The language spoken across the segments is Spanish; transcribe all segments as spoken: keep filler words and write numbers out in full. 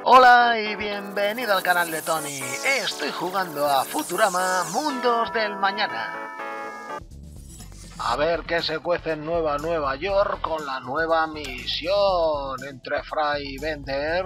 Hola y bienvenido al canal de Tony. Estoy jugando a Futurama Mundos del Mañana. A ver qué se cuece en Nueva Nueva York con la nueva misión entre Fry y Bender.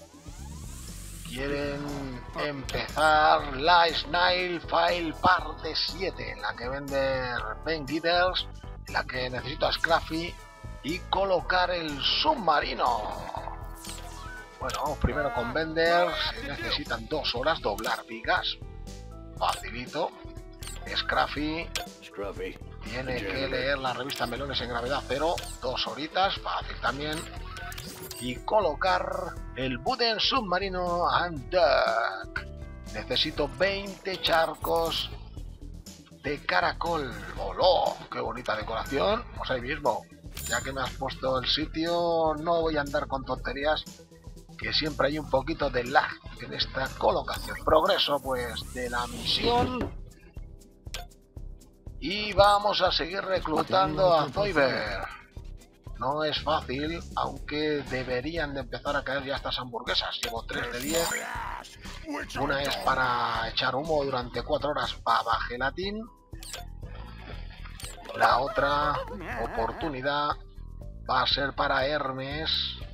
Quieren empezar la Snail File parte siete, en la que Bender Ben Gidders, en la que necesito a Scruffy y colocar el submarino. Bueno, vamos primero con Bender. Se necesitan dos horas doblar vigas. Facilito. Scruffy tiene que leer la revista Melones en gravedad cero. Dos horitas, fácil también. Y colocar el Wooden Submarino and Duck. Necesito veinte charcos de caracol. ¡Oló! ¡Qué bonita decoración! Pues ahí mismo. Ya que me has puesto el sitio, no voy a andar con tonterías, que siempre hay un poquito de lag en esta colocación. Progreso pues de la misión. Y vamos a seguir reclutando a Zoiber. No es fácil, aunque deberían de empezar a caer ya estas hamburguesas. Llevo tres de diez. Una es para echar humo durante cuatro horas para gelatín. La otra oportunidad va a ser para Hermes.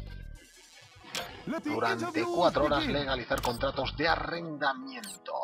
Durante cuatro horas legalizar contratos de arrendamiento.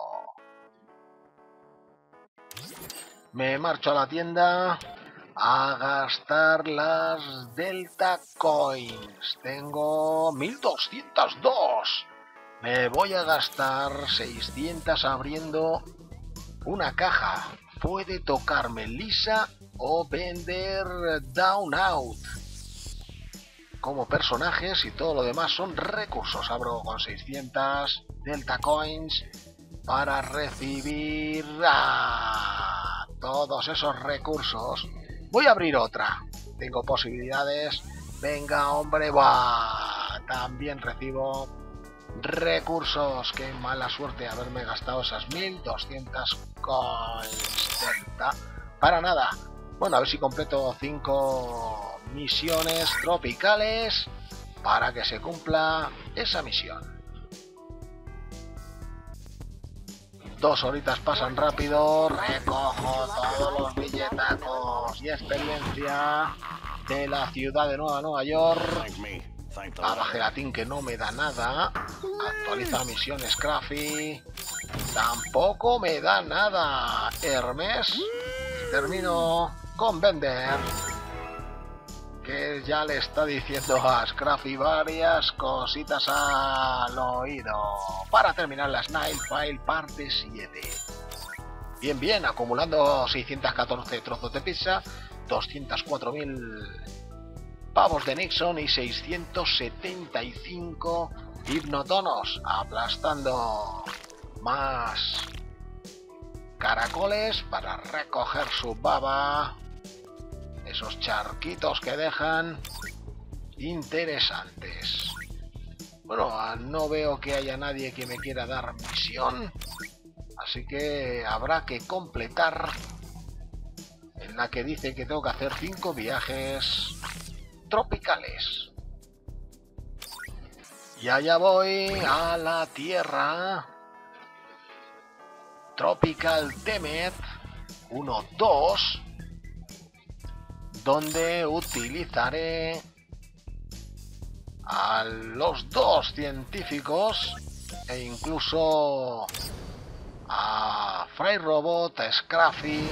Me marcho a la tienda a gastar las Delta Coins. Tengo mil doscientos dos. Me voy a gastar seiscientas abriendo una caja. Puede tocarme Lisa o Bender Down Out como personajes, y todo lo demás son recursos. Abro con seiscientas Delta Coins para recibir ¡ah! Todos esos recursos. Voy a abrir otra. Tengo posibilidades. Venga, hombre, ¡buah! También recibo recursos. Qué mala suerte haberme gastado esas mil doscientas coins Delta para nada. Bueno, a ver si completo cinco misiones tropicales para que se cumpla esa misión. Dos horitas pasan rápido. Recojo todos los billetacos y experiencia de la ciudad de Nueva Nueva York. A la gelatín, que no me da nada. Actualiza misión Scruffy. Tampoco me da nada. Hermes. Termino con Bender, que ya le está diciendo a Scruffy varias cositas al oído. Para terminar la Snail File parte siete. Bien, bien, acumulando seiscientos catorce trozos de pizza, doscientos cuatro mil pavos de Nixon y seiscientos setenta y cinco hipnotonos. Aplastando más caracoles para recoger su baba. Esos charquitos que dejan interesantes. Bueno, no veo que haya nadie que me quiera dar misión, así que habrá que completar, en la que dice que tengo que hacer cinco viajes tropicales. Y allá voy a la Tierra. Tropical Temet uno dos, donde utilizaré a los dos científicos e incluso a Fry Robot, a Scruffy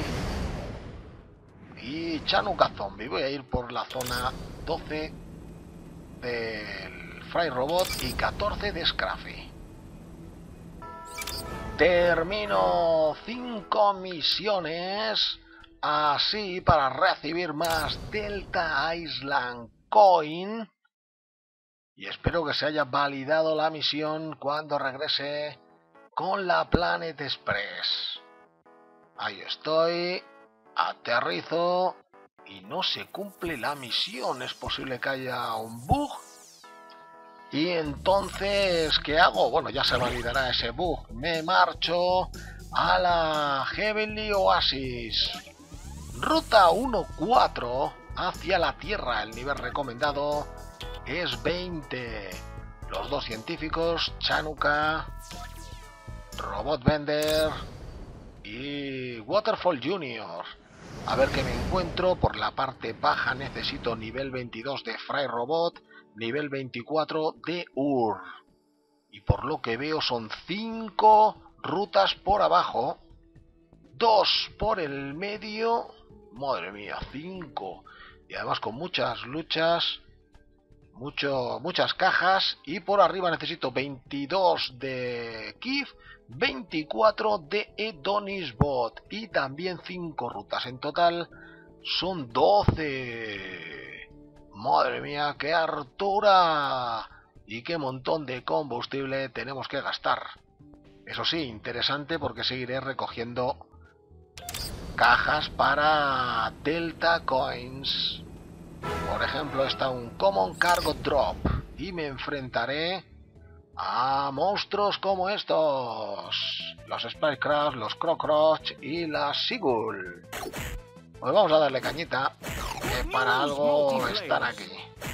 y Chanuka Zombie. Voy a ir por la zona doce del Fry Robot y catorce de Scruffy. Termino cinco misiones así para recibir más Delta Island Coin. Y espero que se haya validado la misión cuando regrese con la Planet Express. Ahí estoy. Aterrizo y no se cumple la misión. Es posible que haya un bug. Y entonces, ¿qué hago? Bueno, ya se validará ese bug. Me marcho a la Heavenly Oasis. Ruta uno cuatro hacia la Tierra. El nivel recomendado es veinte. los dos científicos, Chanukah, Robot Bender y Waterfall Junior. A ver qué me encuentro. Por la parte baja necesito nivel veintidós de Fry Robot, nivel veinticuatro de U R. Y por lo que veo son cinco rutas por abajo, dos por el medio. Madre mía, cinco. Y además con muchas luchas, mucho, muchas cajas. Y por arriba necesito veintidós de Kif, veinticuatro de Edonisbot y también cinco rutas. En total son doce. Madre mía, qué hartura y qué montón de combustible tenemos que gastar. Eso sí, interesante porque seguiré recogiendo cajas para Delta Coins. Por ejemplo, está un Common Cargo Drop y me enfrentaré a monstruos como estos, los Spycraft, los Crocroch y las Seagull. Pues vamos a darle cañita, que para algo están aquí.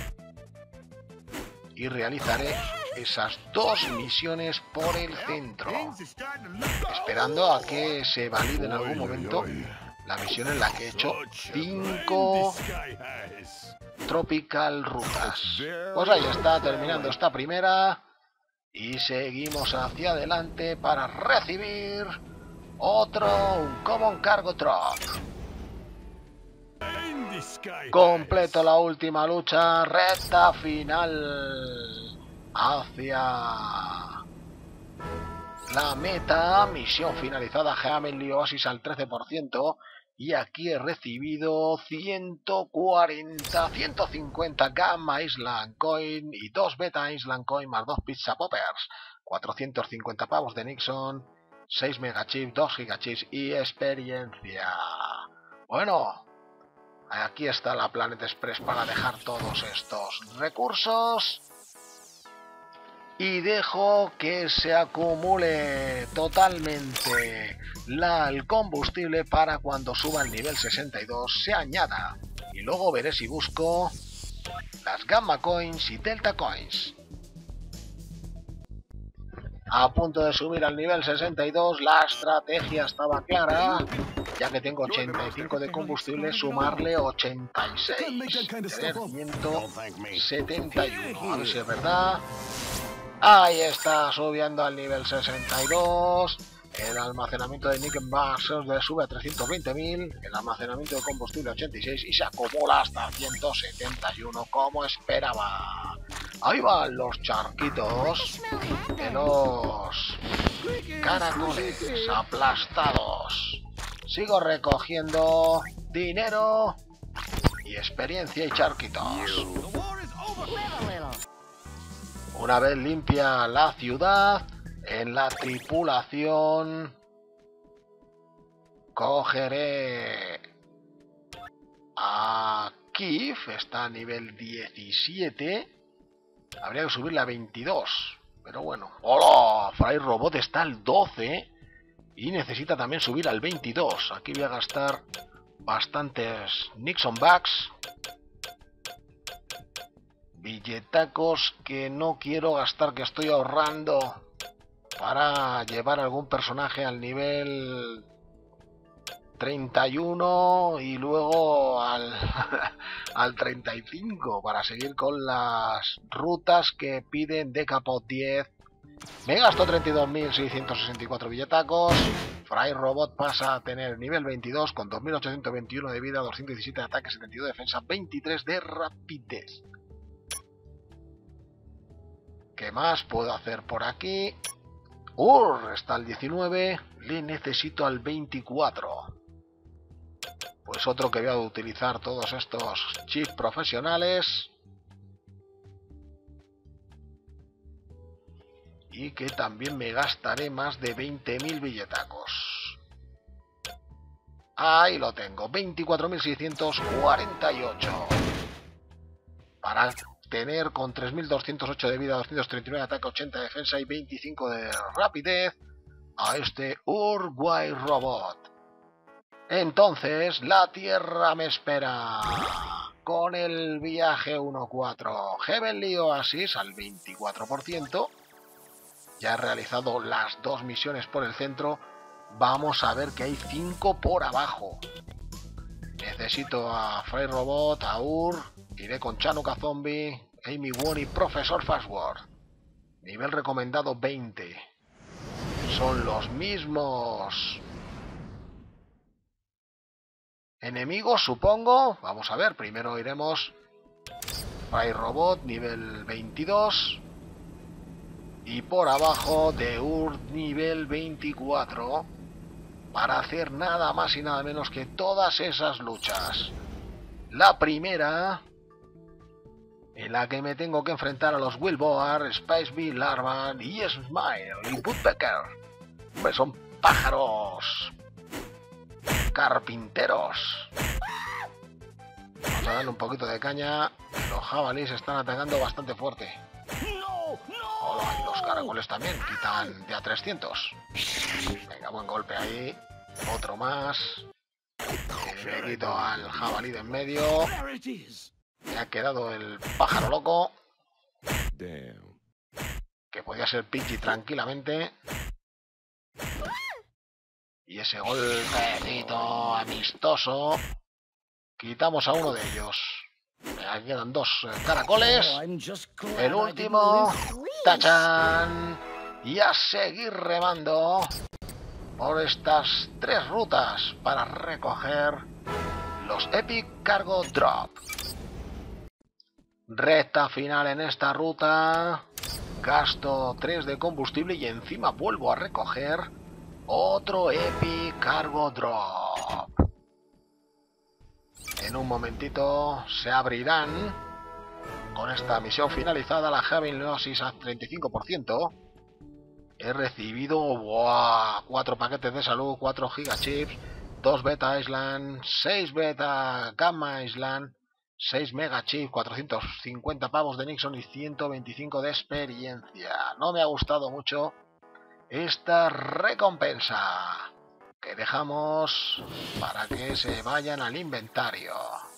Y realizaré esas dos misiones por el centro, esperando a que se valide en algún momento la misión en la que he hecho cinco Tropical rutas. Pues ahí está, terminando esta primera. Y seguimos hacia adelante para recibir otro, un Common Cargo Truck. Completo la última lucha, recta final hacia la meta, misión finalizada, Heavenly Oasis al trece por ciento. Y aquí he recibido ciento cuarenta, ciento cincuenta Gamma Island Coin y dos Beta Island Coin más dos Pizza Poppers, cuatrocientos cincuenta pavos de Nixon, seis Megachips, dos Gigachips y experiencia. Bueno, aquí está la Planet Express para dejar todos estos recursos. Y dejo que se acumule totalmente la, el combustible para cuando suba el nivel sesenta y dos se añada. Y luego veré si busco las Gamma Coins y Delta Coins. A punto de subir al nivel sesenta y dos, la estrategia estaba clara. Ya que tengo ochenta y cinco de combustible, sumarle ochenta y seis. Tener ciento setenta y uno. A ver si es verdad. Ahí está, subiendo al nivel sesenta y dos. El almacenamiento de Nickel sube a trescientos veinte mil. El almacenamiento de combustible ochenta y seis. Y se acumula hasta ciento setenta y uno, como esperaba. Ahí van los charquitos de los caracoles aplastados. Sigo recogiendo dinero y experiencia y charquitos. Una vez limpia la ciudad, en la tripulación cogeré a Kif, está a nivel diecisiete. Habría que subirle a veintidós, pero bueno. ¡Hola! Fry Robot está al doce y necesita también subir al veintidós. Aquí voy a gastar bastantes Nixon Bucks. Billetacos que no quiero gastar, que estoy ahorrando para llevar algún personaje al nivel treinta y uno y luego al, al treinta y cinco para seguir con las rutas que piden de Capot diez. Me gasto treinta y dos mil seiscientos sesenta y cuatro billetacos. Fry Robot pasa a tener nivel veintidós con dos mil ochocientos veintiuno de vida, doscientos diecisiete de ataque, setenta y dos de defensa, veintitrés de rapidez. ¿Qué más puedo hacer por aquí? U R está al diecinueve, le necesito al veinticuatro. Pues otro que voy a utilizar todos estos chips profesionales. Y que también me gastaré más de veinte mil billetacos. Ahí lo tengo, veinticuatro mil seiscientos cuarenta y ocho. Para tener con tres mil doscientos ocho de vida, doscientos treinta y nueve de ataque, ochenta de defensa y veinticinco de rapidez a este Uruguay Robot. Entonces la Tierra me espera. con el viaje uno cuatro. Heavenly Oasis al veinticuatro por ciento. Ya he realizado las dos misiones por el centro. Vamos a ver que hay cinco por abajo. Necesito a Fry Robot, a Ur. Iré con Chanukah Zombie, Amy Won y Profesor Fastword. Nivel recomendado veinte. Son los mismos enemigos, supongo. Vamos a ver, primero iremos Fry Robot, nivel veintidós. Y por abajo de Ur, nivel veinticuatro. Para hacer nada más y nada menos que todas esas luchas. La primera, en la que me tengo que enfrentar a los Wilboar, Spice Bee, Larvan y Smile y Woodpecker. Pues son pájaros carpinteros. Vamos a darle un poquito de caña. Los jabalíes están atacando bastante fuerte. Hola, y los caracoles también quitan de a trescientos. Venga, buen golpe ahí. Otro más. Le quito al jabalí de en medio. Me ha quedado el pájaro loco. Que podía ser Pidgey tranquilamente. Y ese golpecito amistoso. Quitamos a uno de ellos. Me quedan dos caracoles. El último. ¡Tachán! Y a seguir remando por estas tres rutas para recoger los Epic Cargo Drop. Recta final en esta ruta. Gasto tres de combustible y encima vuelvo a recoger otro Epic Cargo Drop. En un momentito se abrirán. Con esta misión finalizada, la Heavenly Oasis a treinta y cinco por ciento. He recibido wow, cuatro paquetes de salud, cuatro gigachips, dos Beta Island, seis Beta Gamma Island, seis Megachips, cuatrocientos cincuenta pavos de Nixon y ciento veinticinco de experiencia. No me ha gustado mucho esta recompensa, que dejamos para que se vayan al inventario.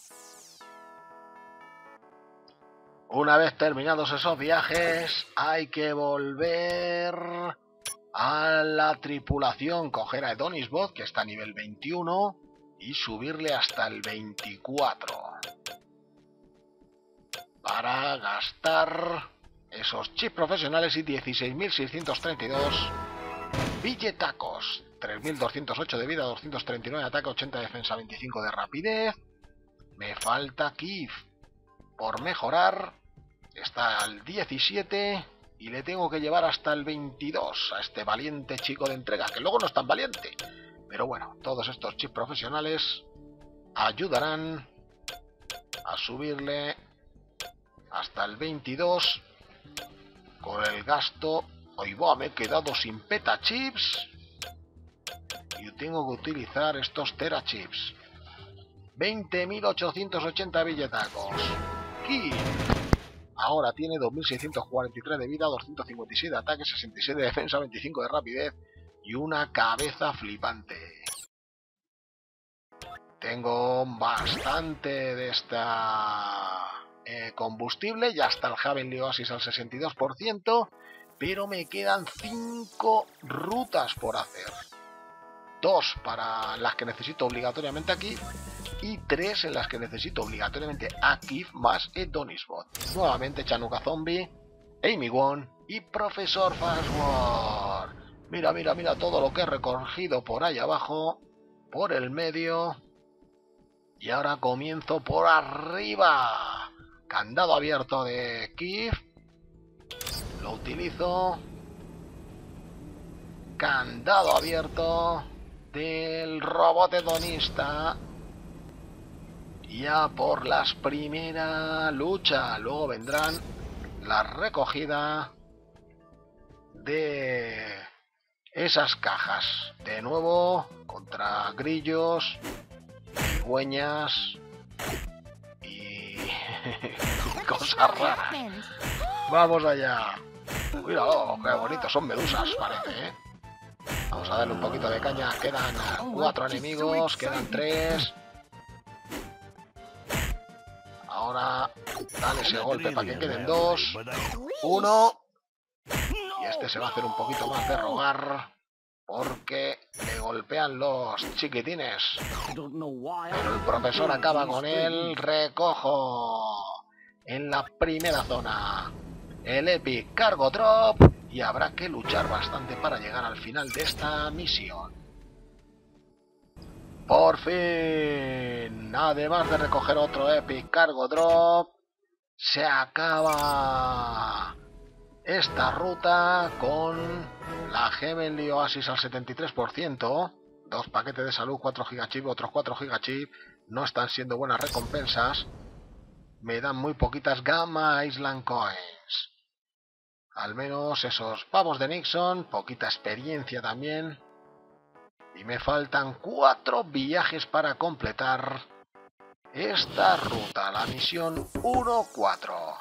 Una vez terminados esos viajes, hay que volver a la tripulación, coger a Adonisbot, que está a nivel veintiuno, y subirle hasta el veinticuatro. Para gastar esos chips profesionales y dieciséis mil seiscientos treinta y dos billetacos. tres mil doscientos ocho de vida, doscientos treinta y nueve de ataque, ochenta de defensa, veinticinco de rapidez. Me falta Kif por mejorar. Está al diecisiete y le tengo que llevar hasta el veintidós a este valiente chico de entrega, que luego no es tan valiente. Pero bueno, todos estos chips profesionales ayudarán a subirle hasta el veintidós con el gasto. Hoy va, me he quedado sin peta chips y tengo que utilizar estos tera chips. veinte mil ochocientos ochenta billetacos. Kif ahora tiene dos mil seiscientos cuarenta y tres de vida, doscientos cincuenta y seis de ataque, sesenta y seis de defensa, veinticinco de rapidez y una cabeza flipante. Tengo bastante de esta eh, combustible, ya está el Heavenly Oasis al sesenta y dos por ciento, pero me quedan cinco rutas por hacer. Dos para las que necesito obligatoriamente aquí y tres en las que necesito obligatoriamente a Kif más Adonisbot. Nuevamente Chanukah Zombie, Amy Won y Profesor Fastword. Mira, mira, mira todo lo que he recogido por ahí abajo, por el medio. Y ahora comienzo por arriba. Candado abierto de Kif. Lo utilizo. Candado abierto del robot hedonista. Ya por las primera lucha. Luego vendrán la recogida de esas cajas. De nuevo contra grillos, cigüeñas y cosas raras. Vamos allá. Míralo, qué bonitos son medusas, parece, ¿eh? Vamos a darle un poquito de caña. Quedan cuatro enemigos, quedan tres. Ahora dale ese golpe para que queden dos. Uno. Y este se va a hacer un poquito más de rogar, porque le golpean los chiquitines. Pero el profesor acaba con él. Recojo en la primera zona el Epic Cargo Drop. Y habrá que luchar bastante para llegar al final de esta misión. Por fin, además de recoger otro Epic Cargo Drop, se acaba esta ruta con la Heavenly Oasis al setenta y tres por ciento. Dos paquetes de salud, cuatro gigachip, otros cuatro gigachip. No están siendo buenas recompensas. Me dan muy poquitas Gamma Island Coins. Al menos esos pavos de Nixon, poquita experiencia también. Y me faltan cuatro viajes para completar esta ruta, la misión uno cuatro.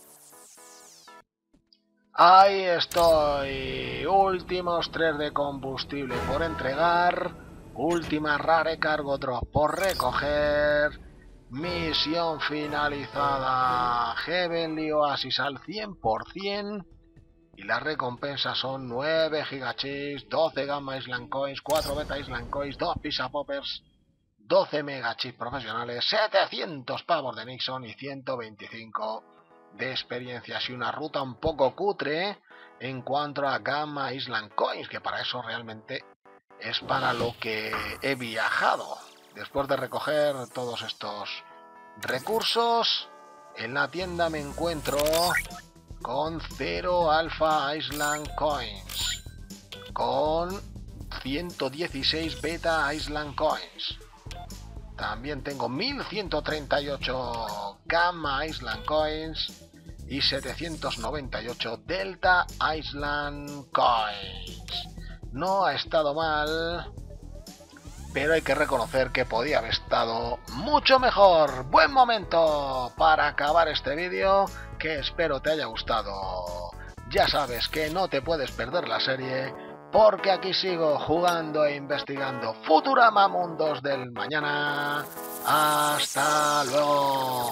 Ahí estoy, últimos tres de combustible por entregar, última Rare Cargo Drop por recoger, misión finalizada, Heavenly Oasis al cien por cien. Y las recompensas son nueve gigachips, doce Gamma Island Coins, cuatro Beta Island Coins, dos Pizza Poppers, doce megachips profesionales, setecientos pavos de Nixon y ciento veinticinco de experiencias. Y una ruta un poco cutre en cuanto a Gamma Island Coins, que para eso realmente es para lo que he viajado. Después de recoger todos estos recursos, en la tienda me encuentro con cero Alpha Island Coins, con ciento dieciséis Beta Island Coins. También tengo mil ciento treinta y ocho Gamma Island Coins y setecientos noventa y ocho Delta Island Coins. No ha estado mal, pero hay que reconocer que podía haber estado mucho mejor. Buen momento para acabar este vídeo, que espero te haya gustado. Ya sabes que no te puedes perder la serie, porque aquí sigo jugando e investigando Futurama Mundos del Mañana. ¡Hasta luego!